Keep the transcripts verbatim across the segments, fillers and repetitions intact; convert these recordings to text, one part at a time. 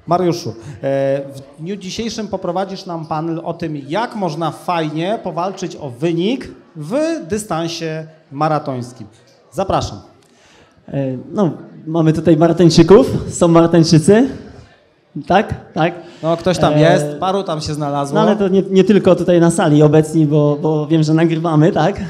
Mariuszu, w dniu dzisiejszym poprowadzisz nam panel o tym, jak można fajnie powalczyć o wynik w dystansie maratońskim. Zapraszam. No, mamy tutaj maratończyków, są maratończycy, tak? Tak. No, ktoś tam jest, paru tam się znalazło. No ale to nie, nie tylko tutaj na sali obecni, bo, bo wiem, że nagrywamy, tak?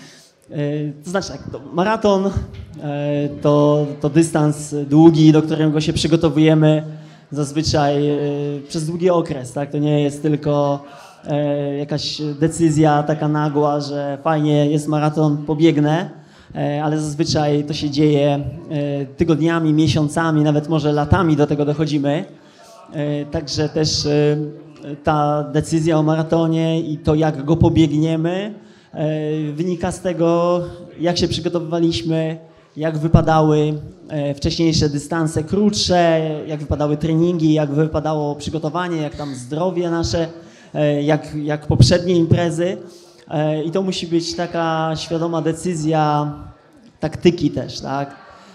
To znaczy tak, to maraton to, to dystans długi, do którego się przygotowujemy zazwyczaj przez długi okres, tak? To nie jest tylko jakaś decyzja taka nagła, że fajnie jest maraton, pobiegnę, ale zazwyczaj to się dzieje tygodniami, miesiącami, nawet może latami do tego dochodzimy. Także też ta decyzja o maratonie i to, jak go pobiegniemy, wynika z tego, jak się przygotowywaliśmy, jak wypadały wcześniejsze dystanse krótsze, jak wypadały treningi, jak wypadało przygotowanie, jak tam zdrowie nasze, jak, jak poprzednie imprezy. I to musi być taka świadoma decyzja taktyki też, tak?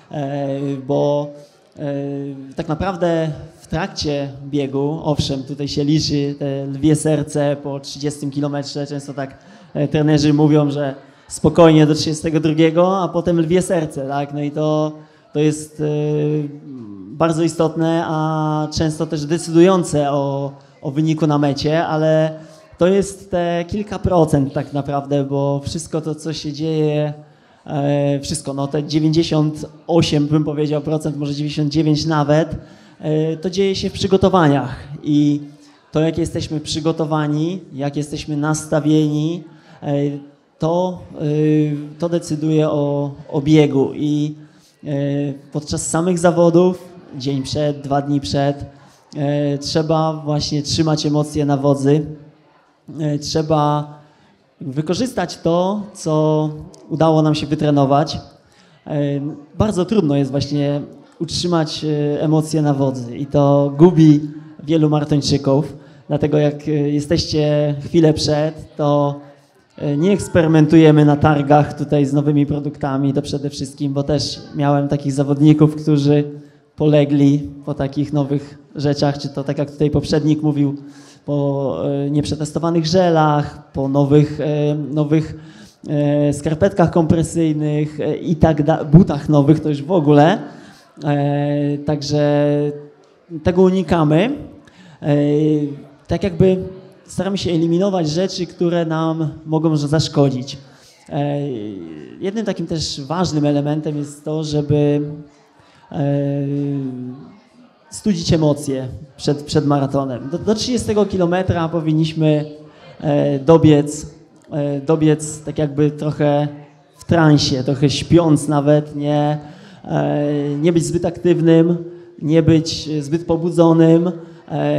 Bo tak naprawdę w trakcie biegu, owszem, tutaj się liczy te lwie serce po trzydziestym kilometrze, często tak trenerzy mówią, że spokojnie do trzydziestego drugiego, a potem lwie serce, tak? No i to, to jest bardzo istotne, a często też decydujące o, o wyniku na mecie, ale to jest te kilka procent tak naprawdę, bo wszystko to, co się dzieje, e, wszystko, no te dziewięćdziesiąt osiem bym powiedział procent, może dziewięćdziesiąt dziewięć nawet, e, to dzieje się w przygotowaniach i to, jak jesteśmy przygotowani, jak jesteśmy nastawieni, e, to, e, to decyduje o, o biegu i e, podczas samych zawodów, dzień przed, dwa dni przed, e, trzeba właśnie trzymać emocje na wodzy. Trzeba wykorzystać to, co udało nam się wytrenować. Bardzo trudno jest właśnie utrzymać emocje na wodzy i to gubi wielu maratończyków. Dlatego jak jesteście chwilę przed, to nie eksperymentujemy na targach tutaj z nowymi produktami, to przede wszystkim, bo też miałem takich zawodników, którzy polegli po takich nowych rzeczach, czy to tak jak tutaj poprzednik mówił, po nieprzetestowanych żelach, po nowych, nowych skarpetkach kompresyjnych i tak dalej, butach nowych to już w ogóle. Także tego unikamy. Tak jakby staramy się eliminować rzeczy, które nam mogą zaszkodzić. Jednym takim też ważnym elementem jest to, żeby studzić emocje przed, przed maratonem. Do, do trzydziestego kilometra powinniśmy e, dobiec, e, dobiec tak jakby trochę w transie, trochę śpiąc nawet, nie, e, nie być zbyt aktywnym, nie być zbyt pobudzonym, e,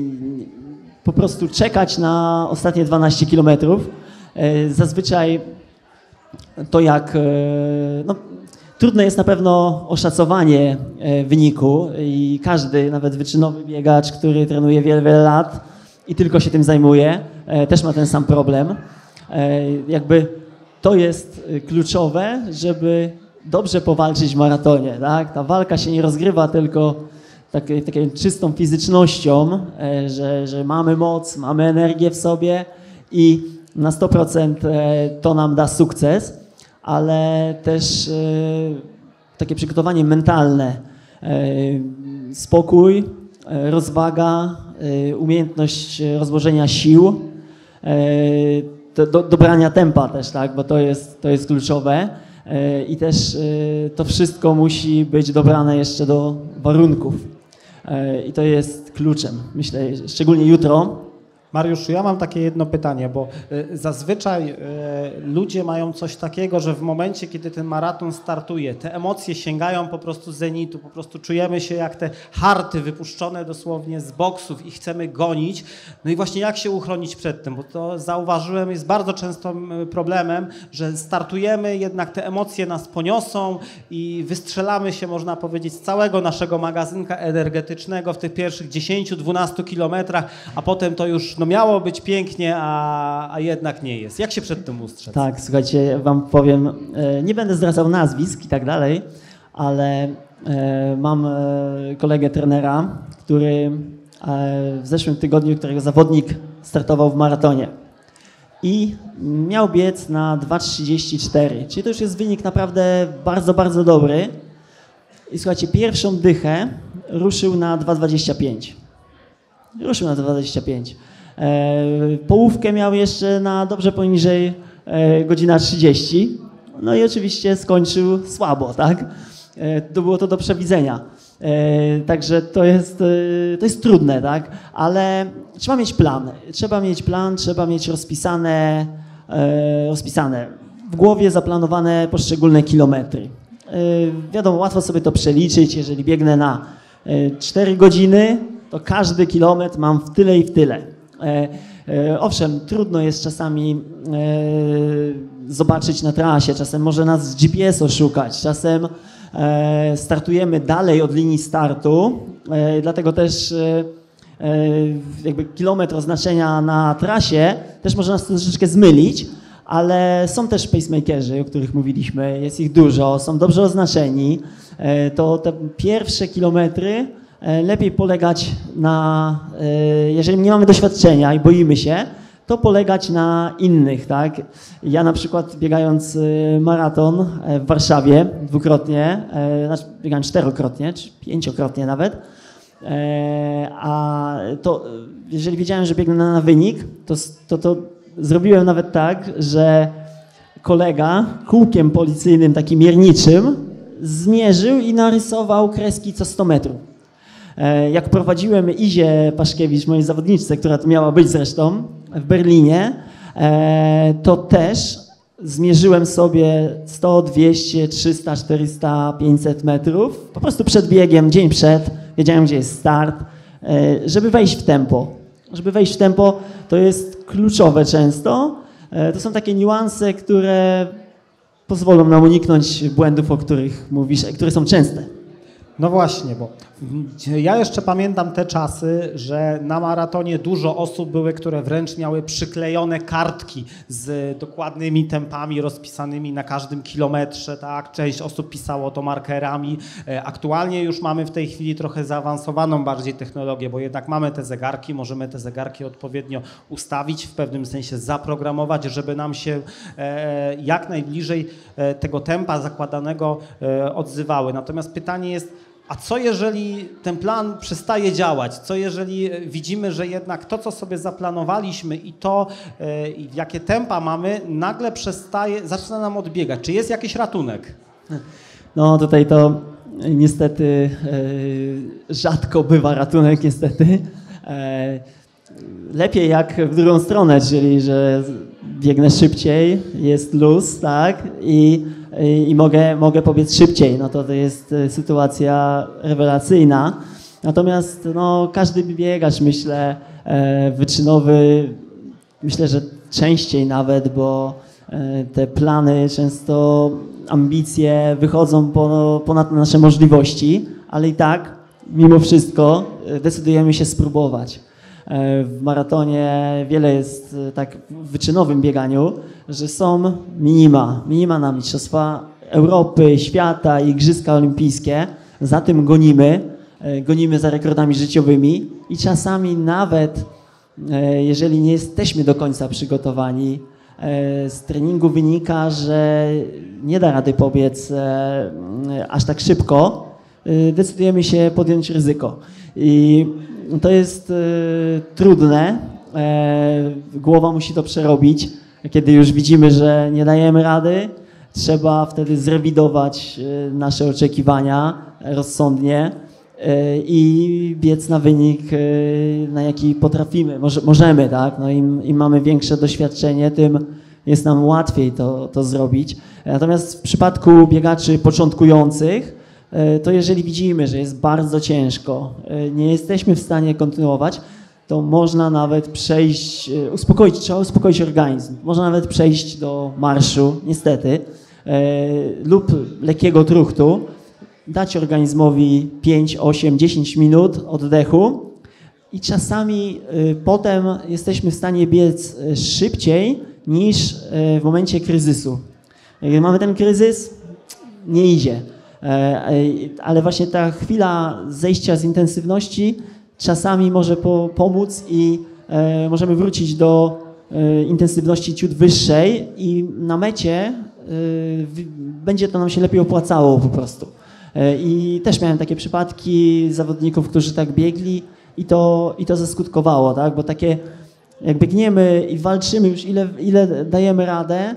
po prostu czekać na ostatnie dwanaście kilometrów. E, zazwyczaj to jak... E, no, Trudne jest na pewno oszacowanie wyniku i każdy, nawet wyczynowy biegacz, który trenuje wiele, wiele lat i tylko się tym zajmuje, też ma ten sam problem. Jakby to jest kluczowe, żeby dobrze powalczyć w maratonie. Tak? Ta walka się nie rozgrywa tylko taką czystą fizycznością, że, że mamy moc, mamy energię w sobie i na sto procent to nam da sukces, ale też e, takie przygotowanie mentalne, e, spokój, e, rozwaga, e, umiejętność rozłożenia sił, e, do, do, dobrania tempa też, tak, bo to jest, to jest kluczowe e, i też e, to wszystko musi być dobrane jeszcze do warunków e, i to jest kluczem, myślę, szczególnie jutro. Mariuszu, ja mam takie jedno pytanie, bo y, zazwyczaj y, ludzie mają coś takiego, że w momencie, kiedy ten maraton startuje, te emocje sięgają po prostu zenitu, po prostu czujemy się jak te harty wypuszczone dosłownie z boksów i chcemy gonić. No i właśnie jak się uchronić przed tym, bo to zauważyłem, jest bardzo często problemem, że startujemy, jednak te emocje nas poniosą i wystrzelamy się, można powiedzieć, z całego naszego magazynka energetycznego w tych pierwszych dziesięciu dwunastu kilometrach, a potem to już no miało być pięknie, a, a jednak nie jest. Jak się przed tym ustrzec? Tak, słuchajcie, wam powiem, nie będę zdradzał nazwisk i tak dalej, ale Mam kolegę trenera, który w zeszłym tygodniu, którego zawodnik startował w maratonie i miał biec na dwa trzydzieści cztery, czyli to już jest wynik naprawdę bardzo, bardzo dobry. I słuchajcie, pierwszą dychę ruszył na dwa dwadzieścia pięć. Ruszył na dwa dwadzieścia pięć. Połówkę miał jeszcze na dobrze poniżej godzina trzydzieści. No i oczywiście skończył słabo, tak? To było to do przewidzenia. Także to jest, to jest trudne, tak? Ale trzeba mieć plan. Trzeba mieć plan, trzeba mieć rozpisane, rozpisane w głowie zaplanowane poszczególne kilometry. Wiadomo, łatwo sobie to przeliczyć. Jeżeli biegnę na cztery godziny, to każdy kilometr mam w tyle i w tyle. Owszem, trudno jest czasami zobaczyć na trasie, czasem może nas G P S oszukać, czasem startujemy dalej od linii startu, dlatego też jakby kilometr oznaczenia na trasie też może nas troszeczkę zmylić, ale są też pacemakerzy, o których mówiliśmy, jest ich dużo, są dobrze oznaczeni. To te pierwsze kilometry lepiej polegać na, jeżeli nie mamy doświadczenia i boimy się, to polegać na innych, tak? Ja na przykład biegając maraton w Warszawie dwukrotnie, znaczy biegałem czterokrotnie, czy pięciokrotnie nawet, a to jeżeli wiedziałem, że biegnę na wynik, to, to, to zrobiłem nawet tak, że kolega kółkiem policyjnym takim mierniczym zmierzył i narysował kreski co sto metrów. Jak prowadziłem Izie Paszkiewicz, mojej zawodniczce, która tu miała być zresztą w Berlinie, to też zmierzyłem sobie sto, dwieście, trzysta, czterysta, pięćset metrów. Po prostu przed biegiem, dzień przed, wiedziałem, gdzie jest start, żeby wejść w tempo. Żeby wejść w tempo, to jest kluczowe często. To są takie niuanse, które pozwolą nam uniknąć błędów, o których mówisz, które są częste. No właśnie, bo ja jeszcze pamiętam te czasy, że na maratonie dużo osób były, które wręcz miały przyklejone kartki z dokładnymi tempami rozpisanymi na każdym kilometrze, tak? Część osób pisało to markerami. Aktualnie już mamy w tej chwili trochę zaawansowaną bardziej technologię, bo jednak mamy te zegarki, możemy te zegarki odpowiednio ustawić, w pewnym sensie zaprogramować, żeby nam się jak najbliżej tego tempa zakładanego odzywały. Natomiast pytanie jest, a co jeżeli ten plan przestaje działać? Co jeżeli widzimy, że jednak to, co sobie zaplanowaliśmy i to, w jakie tempa mamy, nagle przestaje, zaczyna nam odbiegać? Czy jest jakiś ratunek? No tutaj to niestety rzadko bywa ratunek, niestety. Lepiej jak w drugą stronę, czyli że biegnę szybciej, jest luz, tak? I i mogę, mogę pobiec szybciej, no to to jest sytuacja rewelacyjna. Natomiast no, każdy biegacz, myślę, wyczynowy, myślę, że częściej nawet, bo te plany, często ambicje wychodzą ponad nasze możliwości, ale i tak, mimo wszystko, decydujemy się spróbować. W maratonie wiele jest tak w wyczynowym bieganiu, że są minima, minima na Mistrzostwa Europy, świata, Igrzyska Olimpijskie. Za tym gonimy, gonimy za rekordami życiowymi i czasami nawet, jeżeli nie jesteśmy do końca przygotowani, z treningu wynika, że nie da rady pobiec aż tak szybko, decydujemy się podjąć ryzyko. I to jest y, trudne, e, głowa musi to przerobić, kiedy już widzimy, że nie dajemy rady, trzeba wtedy zrewidować y, nasze oczekiwania rozsądnie y, i biec na wynik, y, na jaki potrafimy, Może, możemy, tak? No im, im mamy większe doświadczenie, tym jest nam łatwiej to, to zrobić. Natomiast w przypadku biegaczy początkujących, to jeżeli widzimy, że jest bardzo ciężko, nie jesteśmy w stanie kontynuować, to można nawet przejść, uspokoić, trzeba uspokoić organizm. Można nawet przejść do marszu, niestety, lub lekkiego truchtu, dać organizmowi pięć, osiem, dziesięć minut oddechu i czasami potem jesteśmy w stanie biec szybciej niż w momencie kryzysu. Jak mamy ten kryzys, nie idzie. ale właśnie ta chwila zejścia z intensywności czasami może po, pomóc i możemy wrócić do intensywności ciut wyższej i na mecie będzie to nam się lepiej opłacało po prostu. I też miałem takie przypadki zawodników, którzy tak biegli i to, i to zaskutkowało, tak? Bo takie jak biegniemy i walczymy już ile, ile dajemy radę,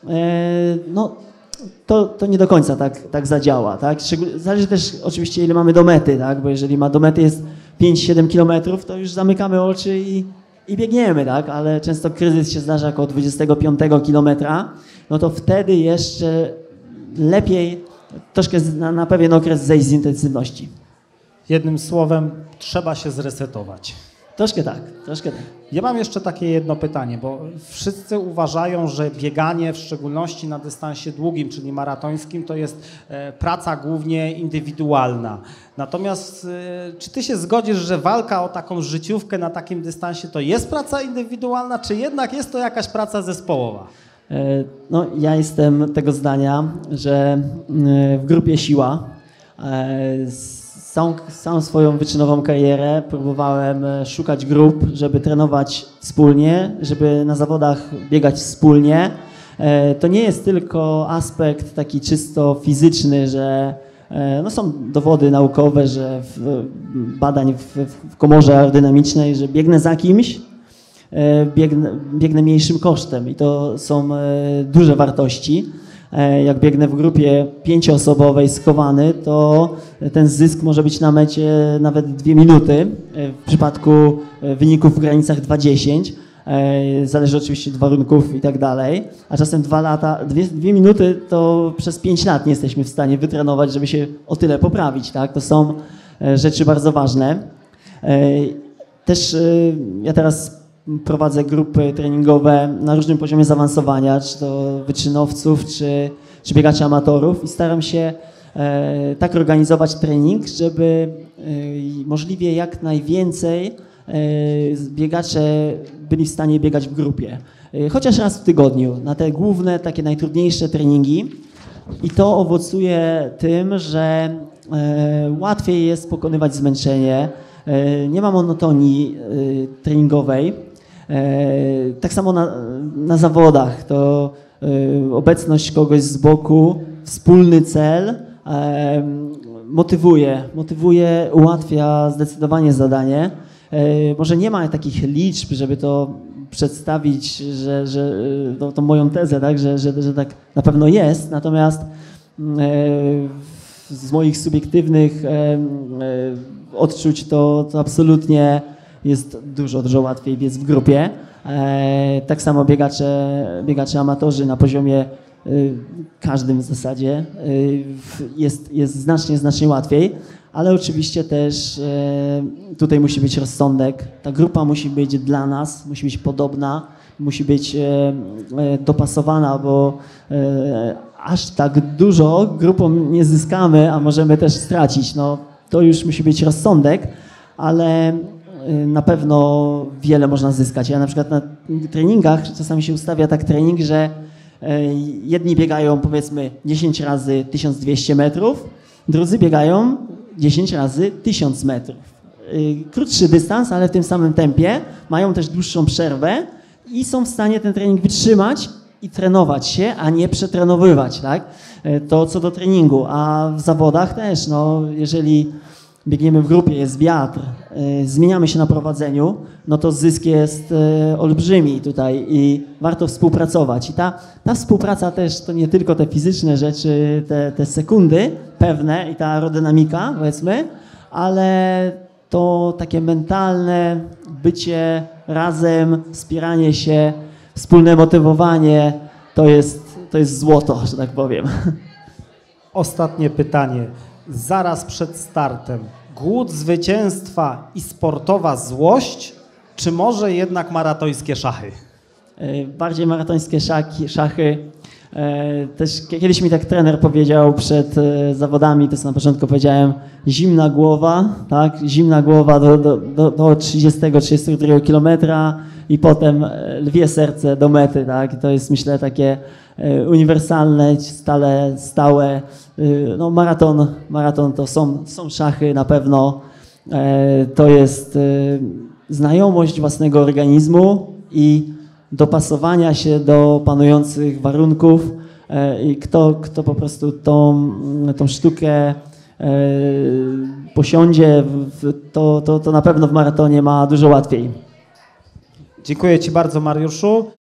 no to, to nie do końca tak, tak zadziała, tak? Zależy też oczywiście ile mamy do mety, tak? Bo jeżeli ma do mety jest pięć siedem kilometrów, to już zamykamy oczy i, i biegniemy, tak? Ale często kryzys się zdarza około dwudziestego piątego kilometra, no to wtedy jeszcze lepiej troszkę na, na pewien okres zejść z intensywności. Jednym słowem, trzeba się zresetować. Troszkę tak, troszkę tak. Ja mam jeszcze takie jedno pytanie, bo wszyscy uważają, że bieganie, w szczególności na dystansie długim, czyli maratońskim, to jest e, praca głównie indywidualna. Natomiast e, czy ty się zgodzisz, że walka o taką życiówkę na takim dystansie to jest praca indywidualna, czy jednak jest to jakaś praca zespołowa? E, no, ja jestem tego zdania, że w grupie siła. E, Całą, całą swoją wyczynową karierę próbowałem szukać grup, żeby trenować wspólnie, żeby na zawodach biegać wspólnie. To nie jest tylko aspekt taki czysto fizyczny, że no są dowody naukowe, że w badań w, w komorze aerodynamicznej, że biegnę za kimś, biegnę, biegnę mniejszym kosztem i to są duże wartości. Jak biegnę w grupie pięcioosobowej skowany, to ten zysk może być na mecie nawet dwie minuty, w przypadku wyników w granicach dwa dziesięć, zależy oczywiście od warunków i tak dalej, a czasem dwa lata, dwie, dwie minuty to przez pięć lat nie jesteśmy w stanie wytrenować, żeby się o tyle poprawić, tak? To są rzeczy bardzo ważne. Też ja teraz prowadzę grupy treningowe na różnym poziomie zaawansowania, czy to wyczynowców, czy, czy biegaczy amatorów i staram się e, tak organizować trening, żeby e, możliwie jak najwięcej e, biegacze byli w stanie biegać w grupie. E, chociaż raz w tygodniu, na te główne, takie najtrudniejsze treningi i to owocuje tym, że e, łatwiej jest pokonywać zmęczenie, e, nie ma monotonii e, treningowej. Tak samo na, na zawodach, to obecność kogoś z boku, wspólny cel motywuje, motywuje, ułatwia zdecydowanie zadanie. Może nie ma takich liczb, żeby to przedstawić, że, że no, tą moją tezę, tak, że, że, że tak na pewno jest, natomiast z moich subiektywnych odczuć to, to absolutnie jest dużo, dużo łatwiej biec w grupie. E, tak samo biegacze, biegacze amatorzy na poziomie y, każdym w zasadzie y, jest, jest znacznie, znacznie łatwiej, ale oczywiście też y, tutaj musi być rozsądek. Ta grupa musi być dla nas, musi być podobna, musi być y, y, dopasowana, bo y, aż tak dużo grupą nie zyskamy, a możemy też stracić. No, to już musi być rozsądek, ale na pewno wiele można zyskać. Ja na przykład na treningach czasami się ustawia tak trening, że jedni biegają powiedzmy dziesięć razy tysiąc dwieście metrów, drudzy biegają dziesięć razy tysiąc metrów. Krótszy dystans, ale w tym samym tempie, mają też dłuższą przerwę i są w stanie ten trening wytrzymać i trenować się, a nie przetrenowywać, tak? To co do treningu, a w zawodach też, no jeżeli biegniemy w grupie, jest wiatr, y, zmieniamy się na prowadzeniu, no to zysk jest y, olbrzymi tutaj i warto współpracować. I ta, ta współpraca też to nie tylko te fizyczne rzeczy, te, te sekundy pewne i ta aerodynamika, powiedzmy, ale to takie mentalne bycie razem, wspieranie się, wspólne motywowanie, to jest, to jest złoto, że tak powiem. Ostatnie pytanie. Zaraz przed startem. Głód zwycięstwa i sportowa złość, czy może jednak maratońskie szachy? Bardziej maratońskie szaki, szachy. Też kiedyś mi tak trener powiedział przed zawodami, to co na początku powiedziałem, zimna głowa, tak? Zimna głowa do, do, do, do trzydziestego trzydziestego drugiego kilometra i potem lwie serce do mety, tak? To jest myślę takie uniwersalne, stale, stałe. No, maraton, maraton to są, są szachy na pewno. To jest znajomość własnego organizmu i dopasowania się do panujących warunków. I kto, kto po prostu tą, tą sztukę posiądzie, to, to, to na pewno w maratonie ma dużo łatwiej. Dziękuję Ci bardzo, Mariuszu.